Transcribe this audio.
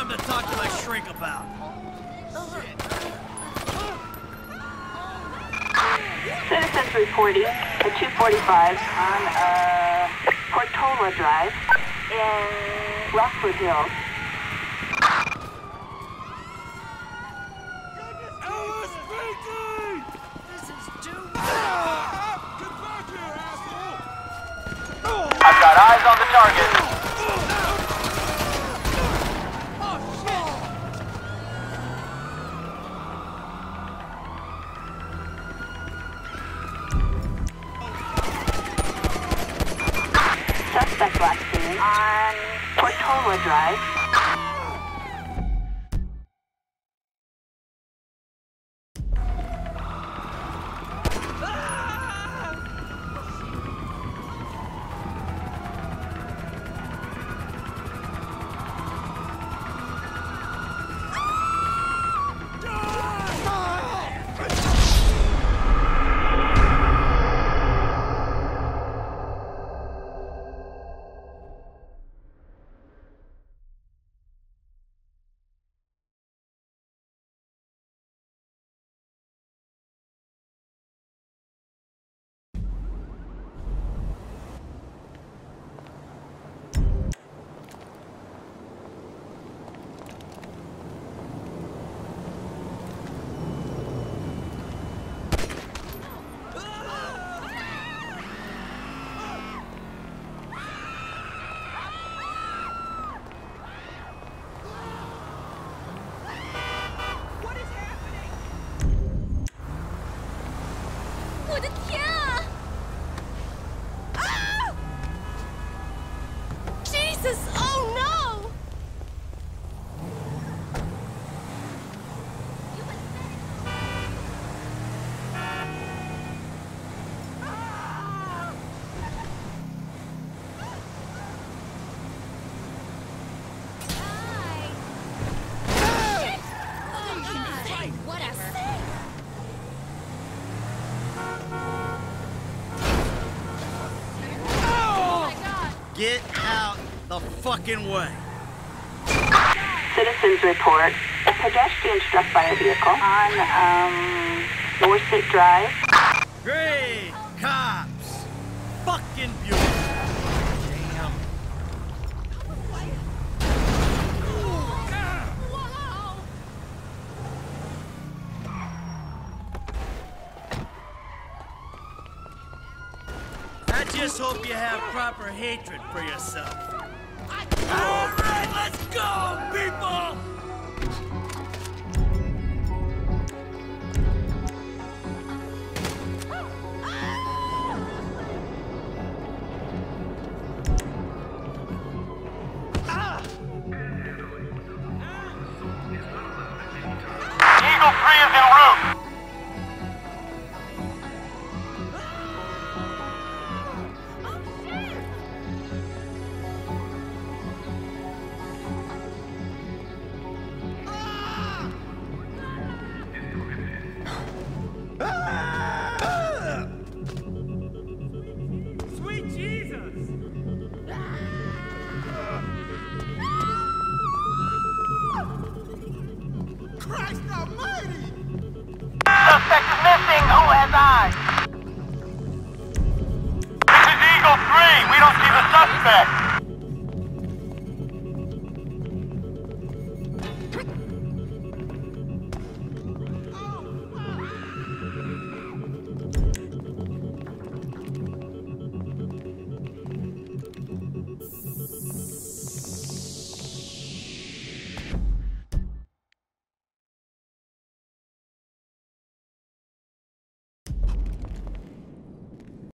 something to talk to my shrink about. Citizens reporting at 245 on Portola Drive in Rockford Hills. LSPD! This is too much! Get back here, asshole! I've got eyes on the target. Suspect last seen on Portola Drive. Get out the fucking way. Citizens report a pedestrian struck by a vehicle on Dorset Drive. Great cops. Fucking beautiful. Damn. I just hope you have proper hatred for yourself. All right, let's go, people! Eagle 3 is en route. Sweet Jesus! Christ almighty! Suspect is missing. Who has eyes? This is Eagle 3. We don't see the suspect.